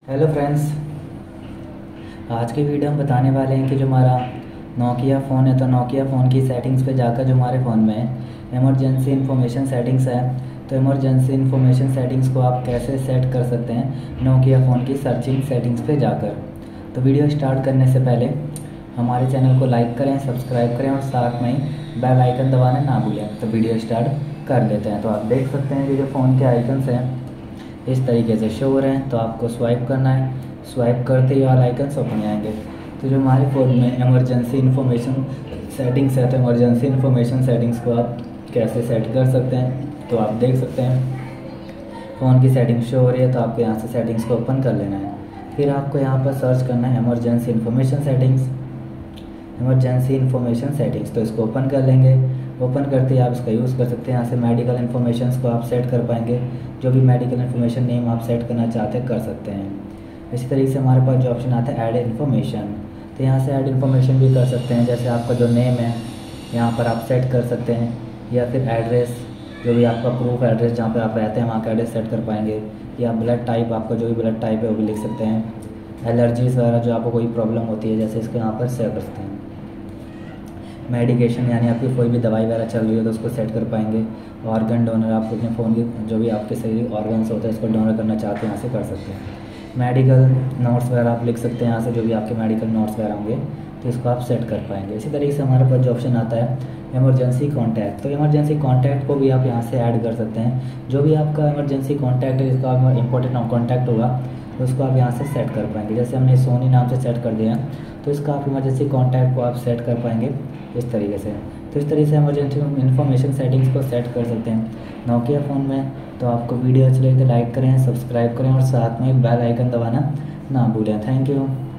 Hello friends, आज की video हम बताने वाले हैं कि जो हमारा नोकिया फ़ोन है तो नोकिया फ़ोन की सेटिंग्स पे जाकर जो हमारे फ़ोन में इमरजेंसी इन्फॉर्मेशन सेटिंग्स है तो इमरजेंसी इन्फॉर्मेशन सेटिंग्स को आप कैसे सेट कर सकते हैं नोकिया फ़ोन की सर्चिंग सेटिंग्स पे जाकर। तो वीडियो स्टार्ट करने से पहले हमारे चैनल को लाइक करें, सब्सक्राइब करें और साथ में ही बेल आइकन दबाना ना भूलें। तो वीडियो स्टार्ट कर लेते हैं। तो आप देख सकते हैं कि जो फ़ोन के आइकन्स हैं इस तरीके से शो हो रहे हैं। तो आपको स्वाइप करना है, स्वाइप करते ही ऑल आइकन्स ओपन आएंगे। तो जो हमारे फ़ोन में इमरजेंसी इन्फॉर्मेशन सेटिंग्स है तो इमरजेंसी इन्फॉर्मेशन सेटिंग्स को आप कैसे सेट कर सकते हैं तो आप देख सकते हैं फ़ोन की सेटिंग शो हो रही है। तो आपको यहाँ से सेटिंग्स को ओपन कर लेना है। फिर आपको यहाँ पर सर्च करना है emergency information settings, emergency information settings. तो इसको ओपन कर लेंगे। ओपन करते ही आप इसका यूज़ कर सकते हैं। यहाँ से मेडिकल इन्फॉर्मेशन को आप सेट कर पाएंगे। जो भी मेडिकल इन्फॉर्मेशन नेम आप सेट करना चाहते हैं कर सकते हैं। इसी तरीके से हमारे पास जो ऑप्शन आता है ऐड इन्फॉर्मेशन, तो यहाँ से ऐड इन्फॉर्मेशन भी कर सकते हैं। जैसे आपका जो नेम है यहाँ पर आप सेट कर सकते हैं, या फिर एड्रेस, जो भी आपका प्रूफ एड्रेस जहाँ पे आप रहते हैं वहाँ का एड्रेस सेट कर पाएंगे, या ब्लड टाइप, आपका जो भी ब्लड टाइप है वो भी लिख सकते हैं। एलर्जीज़ वगैरह जो आपको कोई प्रॉब्लम होती है जैसे इसको यहाँ पर सेव कर सकते हैं। मेडिकेशन यानी आपकी कोई भी दवाई वगैरह चल रही है तो उसको सेट कर पाएंगे। ऑर्गन डोनर, आप अपने फ़ोन की जो भी आपके शरीर ऑर्गन्स होते हैं उसको डोनर करना चाहते हैं यहाँ से कर सकते हैं। मेडिकल नोट्स वगैरह आप लिख सकते हैं यहाँ से, जो भी आपके मेडिकल नोट्स वगैरह होंगे तो इसको आप सेट कर पाएंगे। इसी तरीके से हमारे पास जो ऑप्शन आता है इमरजेंसी कॉन्टैक्ट, तो इमरजेंसी कॉन्टैक्ट को भी आप यहाँ से ऐड कर सकते हैं। जो भी आपका इमरजेंसी कॉन्टैक्ट है जिसका इंपॉर्टेंट कॉन्टैक्ट होगा तो उसको आप यहाँ से सेट कर पाएंगे। जैसे हमने सोनी नाम से सेट कर दिया तो इसका आप इमरजेंसी कॉन्टैक्ट को आप सेट कर पाएंगे इस तरीके से। तो इस तरीके से इमरजेंसी इन्फॉर्मेशन सेटिंग्स को सेट कर सकते हैं नोकिया फ़ोन में। तो आपको वीडियो अच्छी लगे तो लाइक करें, सब्सक्राइब करें और साथ में बेल आइकन दबाना ना भूलें। Thank you.